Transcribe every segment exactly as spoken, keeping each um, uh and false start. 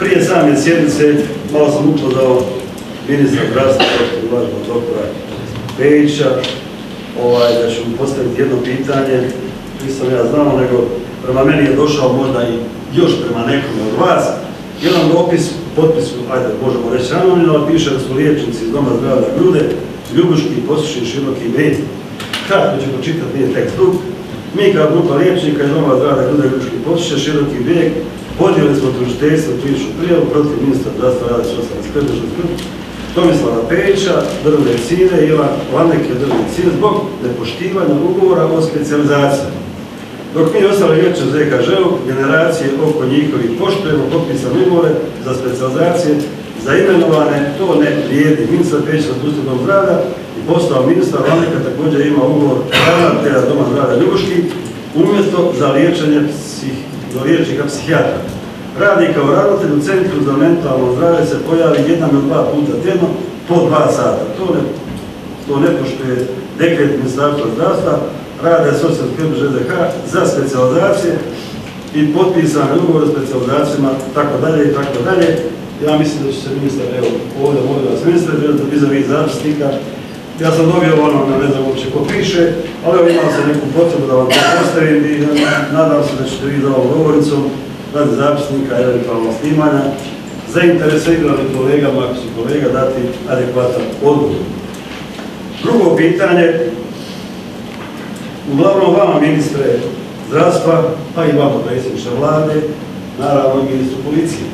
prije same sjednice malo sam upoznao ministra zdravstva, uvaženog doktora Pejića, ovaj, da ću mu postaviti jedno pitanje, nisam ja znao, nego prema meni je došao možda i još prema nekome od vas, jedan dopis, potpisu, ajde, možemo reći anonimno, ali piše da su liječnici iz Doma zdravlja Grude, Ljubuški, Posušin, Široki, Brijeg. Kratko ću pročitati, nije tekst dug. Mi kao grupa liječnika iz Doma zdravlja Grude, Ljubuški, Posušin, Široki, Brijeg podijeli smo tužiteljstvo krivičnu prijavu protiv ministra zdravstva, rada i socijalne skrbi Tomislava Pejića, drvne medicine i Ivan Laneke, drvne medicine zbog nepoštivanja ugovora o specijalizaciji. Dok mi ostali liječnici u Z K Ž-u, generacije oko njihovih poštujemo potpisane ugovore za specijalizacije za imenovane, to ne vrijedi. Ministar Pejić na Dom zdravlja i postao ministar Laneka također ima ugovor ravnatelja Doma zdravlja Ljubuški umjesto za liječenje do liječnika psihijatra. Radi kao ravnatelj u Centru za mentalno zdravlje se pojavi jedan ili dva puta tjedno po dva sata. To ne, to ne poštuje dekret Ministarstva zdravstva, rade socijalne skrbi Ž Z H za specijalizacije i potpisane ugovore o specijalizacijama, tako dalje i tako dalje. Ja mislim da će se ministar, evo, ovdje molim vas ministre, vis-a-vis zapisnika. Ja sam dobio ono, ne znam uopće ko piše, ali evo imao sam neku potrebu da vam to postavim i nadam se da ćete vi za ovom govornicom radi zapisnika, eventualno snimanja, zainteresiranim kolegama, ako su kolega, dati adekvatan odgovor. Drugo pitanje, uglavnom vama, ministre zdravstva, pa i vama, predsjedniče vlade, naravno i ministru policije.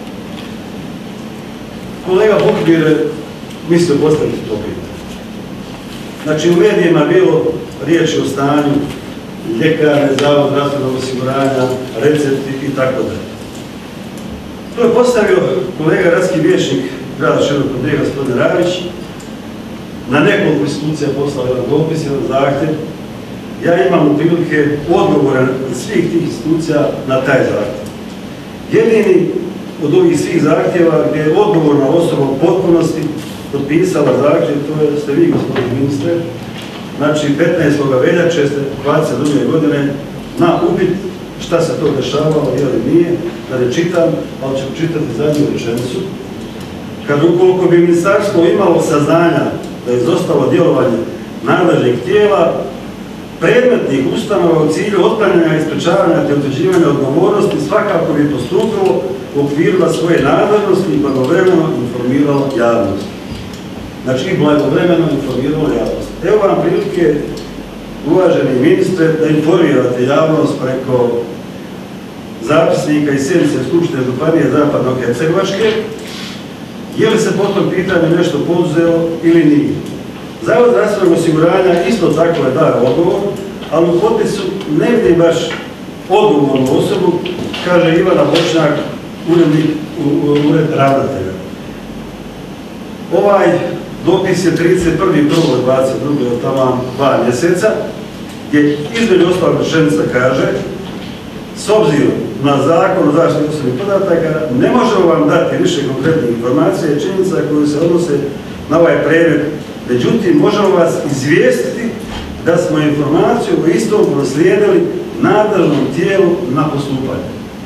Kolega Bukbir mislio postaviti to pitanje. Znači, u medijima je bilo riječi o stanju ljekarne, zavod zdravstvenog osiguranja, recepti i tako dalje. To je postavio kolega gradski vijećnik grada Širokog Brijega, gospodin Ravić, na nekoliko institucija poslao jedan dopis, jedan zahtjev. Ja imam u prilike odgovore svih tih institucija na taj zahtjev. Jedini od ovih svih zahtjeva gdje je odgovorna osoba u potpunosti potpisala zahtjev, to je ste vi, gospodin ministre, znači petnaestog veljače dvadeset druge godine na upit šta se to dešavalo ili nije, da ne čitam, ali ću čitati zadnju rečenicu. Kad ukoliko bi ministarstvo imalo saznanja da je izostalo djelovanje nadležnih tijela, predmetnih ustanova u cilju otklanjanja i sprečavanja te utvrđivanja odgovornosti svakako bi postupilo u okviru svoje nadležnosti i blagovremeno informiralo javnost. Znači i blagovremeno informiralo javnost. Evo vam prilike, uvaženi ministre, da informirate javnost preko zapisnika i sjednice Skupštine Županije Zapadno-Hercegovačke, je li se po tom pitanju nešto poduzelo ili nije. Zavod zdravstvenog osiguranja isto tako je dao odgovor, ali u potpisu ne vidim baš odgovornu osobu, kaže Ivana Bošnjak, urednik ured ravnatelja. Ovaj dopis je trideset prvog prvog dvadeset druge od tamo dva mjeseca, gdje između ostalog rečenica kaže: s obzirom na zakon o zaštiti osobnih podataka ne možemo vam dati više konkretnih informacija i činjenica koje se odnose na ovaj predmet. Međutim, možemo vas izvijestiti da smo informaciju o istom proslijedili nadležnom tijelu na postupanje.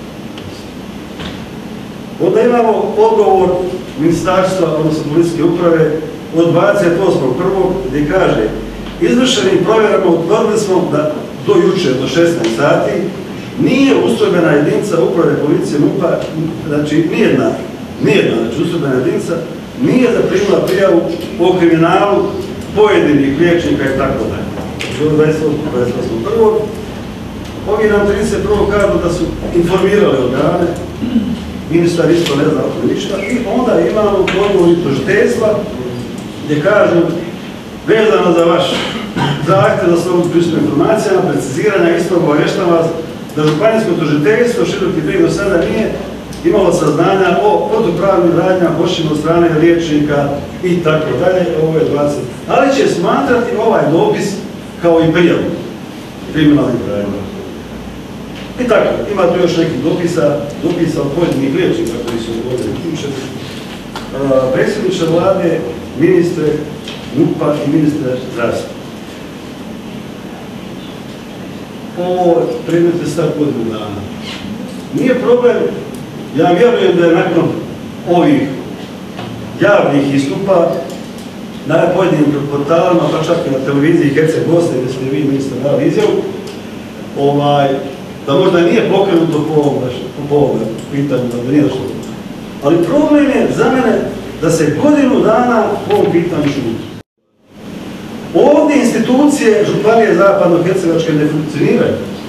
Onda imamo odgovor ministarstva, odnosno policijske uprave od dvadeset osmog prvog gdje kaže: izvršenim provjerama utvrdili smo da do jučer, do šesnaest sati, nije ustrojbena jedinica uprave policije MUP-a, znači nijedna, nijedna, znači ustrojbena jedinica, nije zaprimila prijavu o kriminalu pojedinih liječnika i tako dalje. Do dvadeset osmog prvog Ovi nam trideset prvog kažu da su informirali organe, ministar isto ne zna oko ništa, i onda imamo odgovor i tužiteljstva gdje kažu: vezano za vaš zahtjev za slobodu pristupa informacijama, preciziranja istog obavještavam vas da županijsko tužiteljstvo Široki Brijeg do sada nije imalo saznanja o protupravnim radnjama počinjenim od strane liječnika i tako dalje. Ovo je dvadeset. Ali će smatrati ovaj dopis kao i prijavu kriminalnih radnja. I tako, ima tu još nekih dopisa, dopisa od pojedinih liječnika koji su ovdje uključeni. Predsjedniče vlade, ministre MUP-a i ministre zdravstva. Ovo predmet je star godinu dana. Nije problem Ja vjerujem da je nakon ovih javnih istupa na pojedinim portalima, pa čak i na televiziji Herceg Goste, gdje ste vi ministar dali izjavu, ovaj, da možda nije pokrenuto po ovom, po ovom pitanju, da nije došlo. Ali problem je za mene da se godinu dana po ovom pitanju šuti. Ovdje institucije Županije Zapadno-Hercegovačke ne funkcioniraju.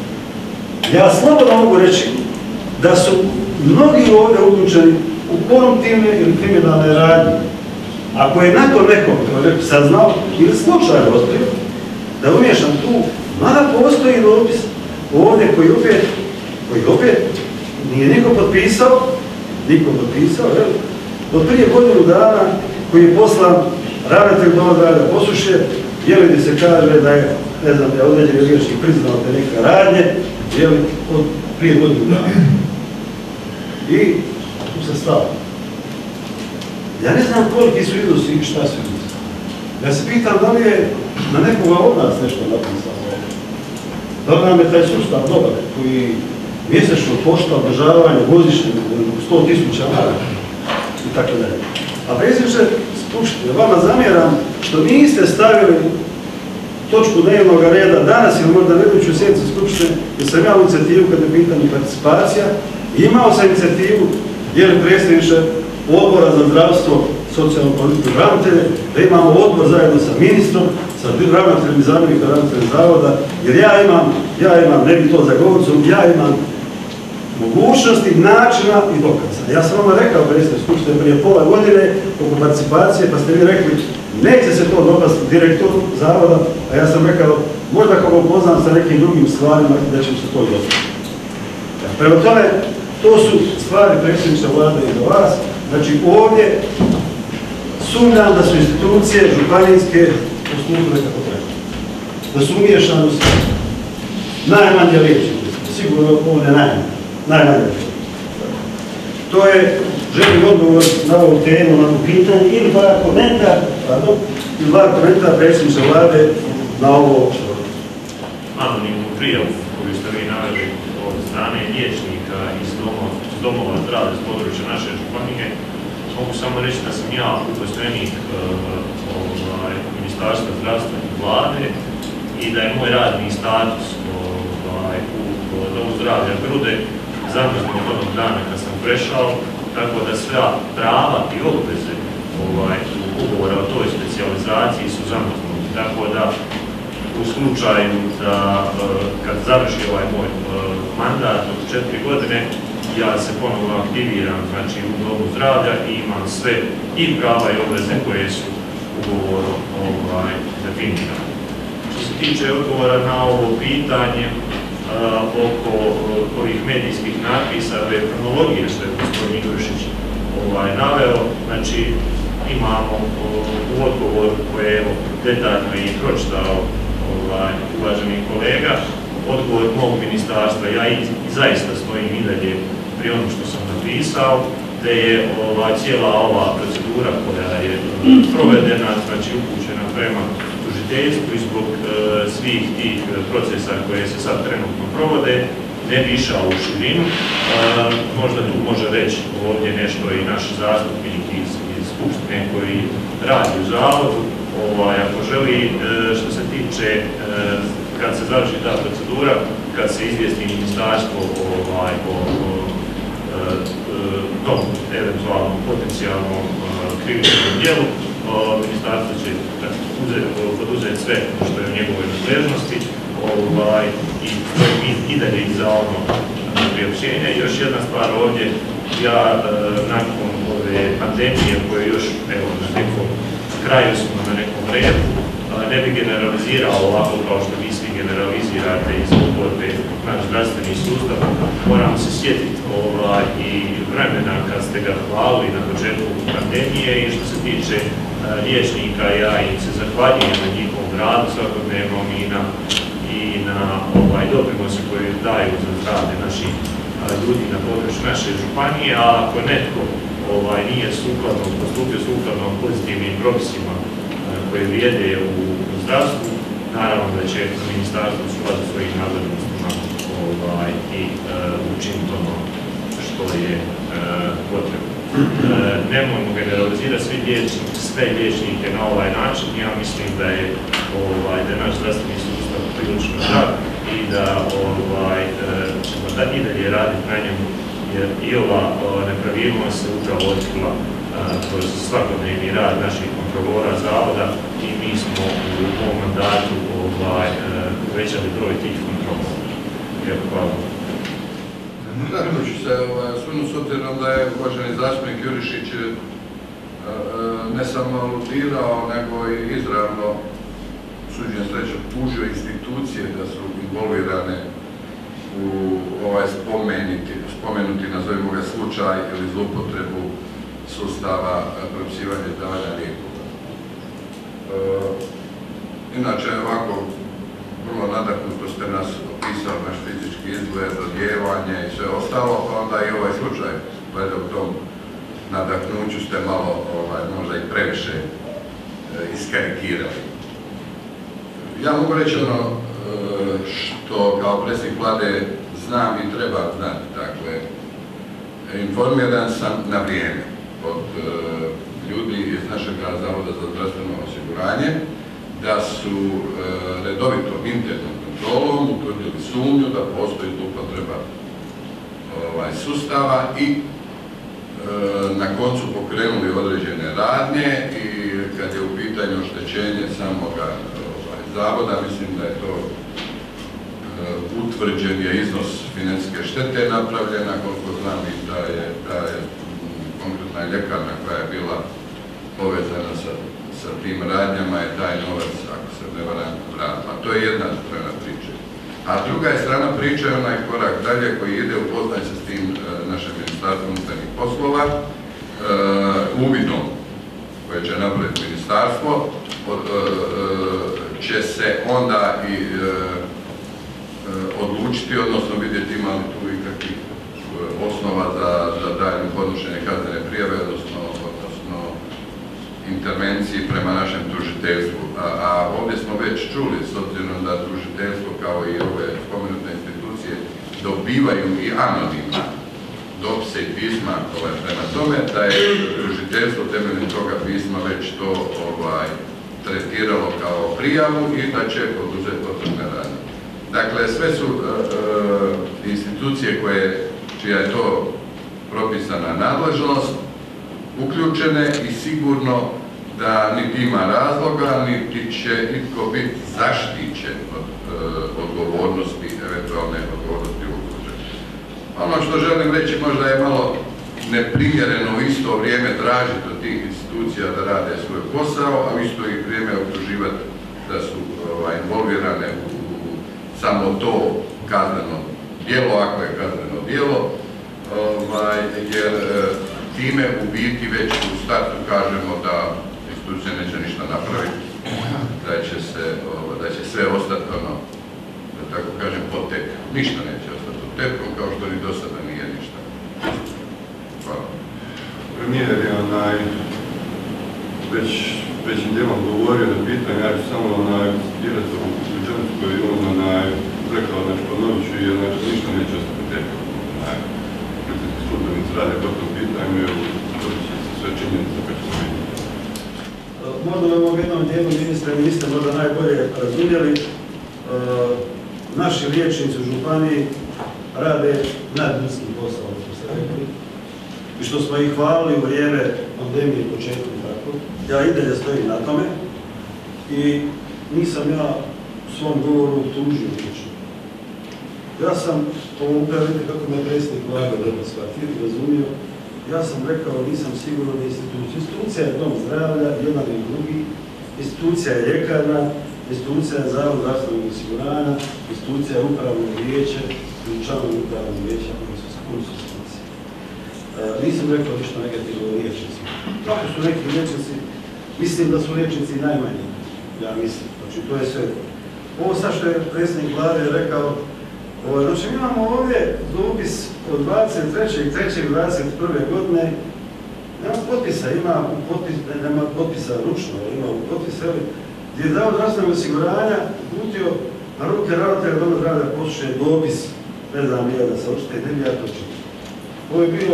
Ja slobodno mogu reći da su mnogi ovdje uključeni u koruptivne ili kriminalne radnje. Ako je nakon nekog saznao ili slučajno otkrio da je umiješan tu, mada postoji dopis ovdje koji opet, koji opet nije niko potpisao, niko potpisao, jel? Od prije godinu dana koji je poslan ravnatelj Doma zdravlja Posušje, jeli gdje se kaže da je, ne znam, da je određeni liječnik priznao te neke radnje, jeli, od prije godinu dana. I tu se stalo. Ja ne znam koliki su iznosi i šta su iznosi. Ja se pitam da li je na nekoga od nas nešto napisano. Da li nam je taj sustav dobar koji mjesečno košta održavanje godišnje sto tisuća maraka i tako dalje. A predsjedniče Skupštine, vama zamjeram što niste stavili točku dnevnog reda danas ili možda na iduću sjednicu Skupštine, jer sam imao inicijativu kad je pitanje participacija, imao sam inicijativu, jer je predsjedniče Odbora za zdravstvo, socijalnu politiku i ravnatelje, da imamo odbor zajedno sa ministrom, sa ravnateljem i zamjenika ravnatelja zavoda, jer ja imam, ja imam, ne bi to za govorcom, ja imam mogućnosti, načina i dokaza. Ja sam vam rekao, predsjedniče Skupštine, prije pola godine oko participacije, pa ste vi rekli, neće se to dopasti direktoru zavoda, a ja sam rekao, možda kako poznam sa nekim drugim stvarima, da će se to i dopasti. Prema tome, to su stvari predsjedniče vlade i za vas. Znači ovdje sumnjam da su institucije županijske postupile kako treba. Da su umiješane u sve. Najmanje liječnike, sigurno ovo ne najmanje. Najmanje liječnike. To je, želim odgovor na ovu temu, na ovu pitanje, ili par komentar, pardon, ili par komentar predsjedniče vlade na ovo što. Anonimnu prijavu koju ste vi naveli od strane liječnika iz domova, iz domova zdravlja iz područja naše županije, mogu samo reći da sam ja uposlenik uh, ovaj, Ministarstva zdravstva i vlade i da je moj radni status ovaj, u, u domu zdravlja Grude zamrznut onog dana kad sam prešao, tako da sva prava i obveze ovaj, ugovora o toj specijalizaciji su zamrznuti. Tako da u slučaju da kad završi ovaj moj mandat od četiri godine, ja se ponovno aktiviram znači, u domu zdravlja i imam sve i prava i obveze koje su ugovorom ovaj, definirane. Što se tiče odgovora na ovo pitanje uh, oko uh, ovih medijskih natpisa, ove kronologije što je gospodin Jurišić ovaj, naveo, znači imamo uh, u odgovoru koje je detaljno i pročitao ovaj, uvaženi kolega, odgovor mog ministarstva, ja i, i zaista stojim i dalje pri onom što sam napisao, da je ova, cijela ova procedura koja je provedena, znači upućena prema tužiteljstvu i zbog e, svih tih procesa koje se sad trenutno provode, ne bi išao u širinu. E, možda tu može reći ovdje nešto i naš zastupnik iz, iz Skupštine koji radi u zavodu, ovaj, ako želi, e, što se tiče e, kad se završi ta procedura, kad se izvijesti ministarstvo ovaj, o, o tom eventualnom potencijalnom krivičnom djelu, ministarstvo će poduzeti sve što je u njegovoj nadležnosti ovaj, i stojim i dalje iza ono priopćenja. I još jedna stvar ovdje, ja nakon ove pandemije koje još evo, na nekom kraju smo na nekom redu, ne bi generalizirao ovako kao što vi svi generalizirate iz oporbe naš zdravstveni sustav. Moramo se sjetiti ovaj, i vremena kad ste ga hvalili na početku pandemije i što se tiče uh, liječnika, ja im se zahvaljujem na njihovom radu svakodnevnom i na, i na ovaj, doprinose koje daju za zdravlje naših uh, ljudi na području naše županije, a ako netko ovaj, nije sukladno, postupio sukladno pozitivnim propisima koje vrijede u zdravstvu, naravno da će ministarstvo skladu svojih nadležnostima ovaj, i uh, učiniti ono što je potrebu. Nemojmo generalizirati svi liječnike, sve liječnike na ovaj način. Ja mislim da je, ovaj, da je naš zdravstveni sustav prilično zdrav i da ovaj, ćemo da i dalje raditi na njemu, jer i ova nepravilnost se upravo otkrila kroz svakodnevni rad naših kontrolora zavoda i mi smo u ovom mandatu ovaj, uvećali broj tih kontrola. Hvala. Naravno ću se osvrnuti s obzirom da je uvaženi zastupnik Jurišić ne samo aludirao, nego i izravno, suđen srećom, tužio institucije da su involvirane u ovaj spomenuti, spomenuti nazovimo ga slučaj ili zloupotrebu sustava propisivanja i davanja lijekova. Inače, ovako, vrlo nadahnuto ste nas opisali, naš fizički izgled, odjevanje i sve ostalo, pa onda i ovaj slučaj, glede u tom nadahnuću ste malo, ovaj, možda i previše e, iskarikirali. Ja mogu reći ono e, što kao predsjednik vlade znam i treba znati, dakle, informiran sam na vrijeme od e, ljudi iz našeg Zavoda za zdravstveno osiguranje, da su e, redovito internom kontrolom utvrdili sumnju da postoji zloupotreba ovaj, sustava i e, na koncu pokrenuli određene radnje i kad je u pitanju oštećenje samoga ovaj, zavoda, mislim da je to e, utvrđen je iznos financijske štete napravljena, koliko znam i da je, da je konkretna ljekarna koja je bila povezana sa sa tim radnjama je taj novac, ako se ne varam, vratila. To je jedna strana priče. A druga je strana priče je onaj korak dalje koji ide upoznaj se s tim e, našem ministarstvom unutarnjih poslova, e, uvidom koje će napraviti ministarstvo, od, e, će se onda i e, e, odlučiti, odnosno vidjeti ima li tu i kakvih osnova za, za daljnje podnošenje kaznene prijave, odnosno intervenciji prema našem tužiteljstvu. A, a ovdje smo već čuli, s obzirom da tužiteljstvo kao i ove spomenute institucije dobivaju i anonimno dopise i pisma ovaj, prema tome, da je tužiteljstvo temeljem toga pisma već to ovaj, tretiralo kao prijavu i da će poduzeti potrebne radnje. Dakle, sve su uh, uh, institucije koje, čija je to propisana nadležnost, uključene i sigurno da niti ima razloga, niti će nitko biti zaštićen od e, odgovornosti, eventualne odgovornosti u slučaju. Ono što želim reći možda je malo neprimjereno u isto vrijeme tražiti od tih institucija da rade svoj posao, a u isto i vrijeme optuživati da su ovaj, involvirane u, u samo to kazneno djelo, ako je kazneno djelo, ovaj, jer e, time u biti već u startu kažemo da institucija neće ništa napraviti, da će, se, da će sve ostati ono, da tako kažem, pod tepkom. Ništa neće ostati pod tepkom, kao što ni do sada nije ništa. Hvala. Premijer je onaj, već većim dijelom govorio na pitanje, ja ću samo onaj, citirati u rečenicu koju je on onaj, rekao, znači ponovit ću i znači ništa neće ostati pod tepkom. Službenici rade po tom pitanju i utvrdit će se sve činjenice koje ćemo vidjeti. Možda u ovom jednom dijelu, ministre, niste možda najbolje razumjeli. E, naši liječnici u županiji rade nadljudski posao, što ste rekli. I što smo ih hvalili u vrijeme pandemije i početku i tako. Ja i dalje stojim na tome. I nisam ja u svom govoru tužio lično. Ja sam, ovo upravo vidite kako me predsjednik vlade dobro shvatio i razumio, ja sam rekao, nisam siguran da institucija. Institucija je dom zdravlja, jedan i drugi, institucija je ljekarna, institucija je zavod zdravstvenog osiguranja, institucija je upravno vijeće i članovi upravnog vijeća, koji su institucije. E, nisam rekao ništa negativno o liječnicima. Kako su neki liječnici, mislim da su liječnici najmanji, ja mislim, znači to je sve. Ovo sad što je predsjednik vlade rekao, znači imamo ovdje dopis od dvadeset trećeg trećeg dvadeset prve godine, nema potpisa, ima potpis, nema potpisa ručno, ima potpisa, gdje je Zavod zdravstvenog osiguranja uputio na ruke ravnatelja doma zdravlja poslušen dopis, ne znam nije da se učite, ne bi ja to čitao. Ovo je bilo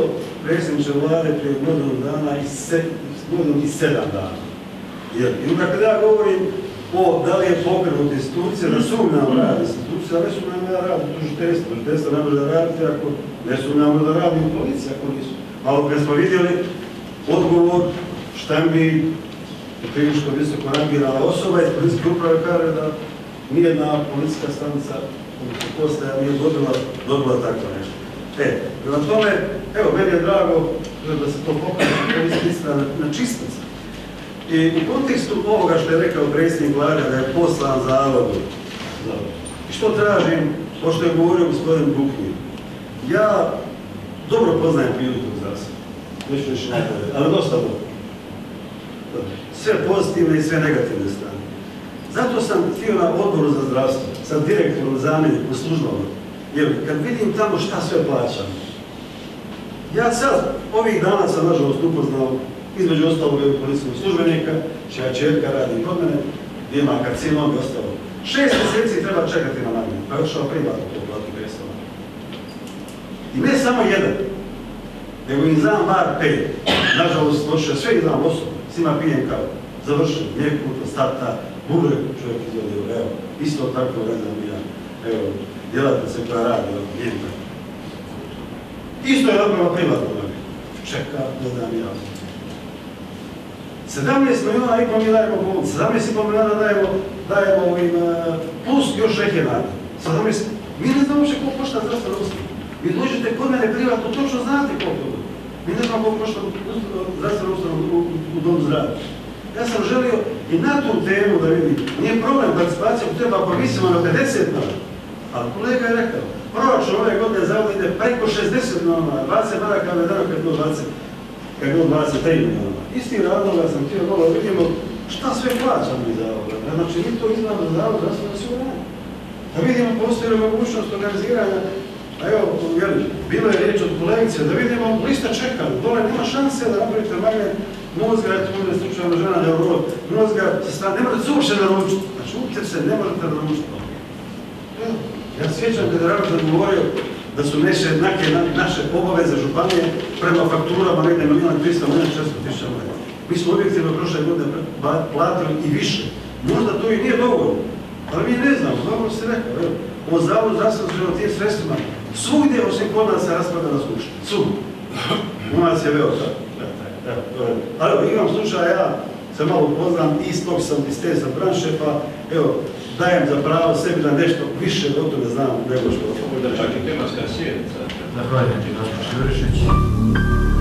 predsjedniče vlade prije godinu dana i se, godinu i sedam dana. Jer, i onda kada ja govorim o da li je pokrenut institucija, da sumnjam rad institucija, ne sumnjam da radi tužiteljstvo, tužiteljstvo ne može da raditi ako ne sumnjam da radi u policiji, ako nisu. Malo kad smo vidjeli odgovor šta mi prilično visoko rangirana osoba iz policijske uprave kaže da nijedna policijska stanica postaja nije dobila, dobila tako nešto. E, prema tome, evo, meni je drago da se to pokaže, da se misli na, na čistac. I u kontekstu ovoga što je rekao predsjednik vlade da je poslan zavodu, i što tražim, to što je govorio gospodin Buknir, ja dobro poznajem priliku zdravstva, neću više najbolje, ali dosta dobro. Sve pozitivne i sve negativne strane. Zato sam htio na odboru za zdravstvo, sa direktorom, zamjenikom, službama, jer kad vidim tamo šta sve plaćam, ja sad, ovih dana sam nažalost upoznao, između ostalog je policijskog službenika, čija čerka radi kod mene, gdje ima karcinom i ostalo. Šest mjeseci treba čekati na magnet, pa je ošao privatno to plati petsto. I ne samo jedan, nego im znam bar pet. Nažalost, došao sve ih znam osobno, s njima pijem kao završen, mlijeko, starta, bubre, čovjek izvodio, evo, isto tako ne znam ja, evo, djelatnice koja radi, evo, nijemka. Isto je napravo privatno magnet. Čeka, ne znam ja. sedamnaest milijuna i pol mi dajemo pomoć, sedamnaest i pol milijuna dajemo, dajemo ovim, plus još neke nade. sedamnaest, mi ne znamo uopće koliko košta zdravstvena usluga. Vi dođete kod mene privatno, točno znate koliko je. Mi ne znamo koliko košta zdravstvena usluga u, u, u domu zdravlja. Ja sam želio i na tu temu da vidim, nije problem participacija, ako treba povisimo na pedeset milijuna. Ali kolega je rekao, proračun ove godine zavoda ide preko šezdeset milijuna, dvadeset maraka je dano kad je bilo dvadeset, kad je bilo dvadeset tri milijuna. Isti razloga sam htio malo vidimo šta sve plaćamo iz zavoda. Znači, mi to iznamo za zavod zdravstveno osiguranje. Da vidimo postoji li mogućnost organiziranja, a evo, jeli, bilo je riječ od kolegice, da vidimo lista čekanja, dole nema šanse da napravite magnet mozga, eto ovdje slučajno žena neurolog, mozga se strane, ne možete se uopće naručiti. Znači, uopće se ne možete naručiti. Ja se sjećam kada je Ravitelj govorio da su neše neke naše obaveze županije prema fakturama negdje milijuna trista, milijuna četiristo tisuća milijuna. Mi smo objektivno prošle godine platili i više. Možda to i nije dovoljno, ali mi ne znamo, dobro se rekao, evo, o zavodu zdravstveno o tim sredstvima, svugdje osim kod nas se raspada na skupštini, svugdje. U nas je veo tako. Ali evo, imam slučaj, ja se malo poznam, iz tog sam, iz te sam branše, pa evo, dajem za pravo sebi da nešto više o tome znam nego što... Možda čak i tematska sjednica. Zahvaljujem ti, gospođo Jurišić.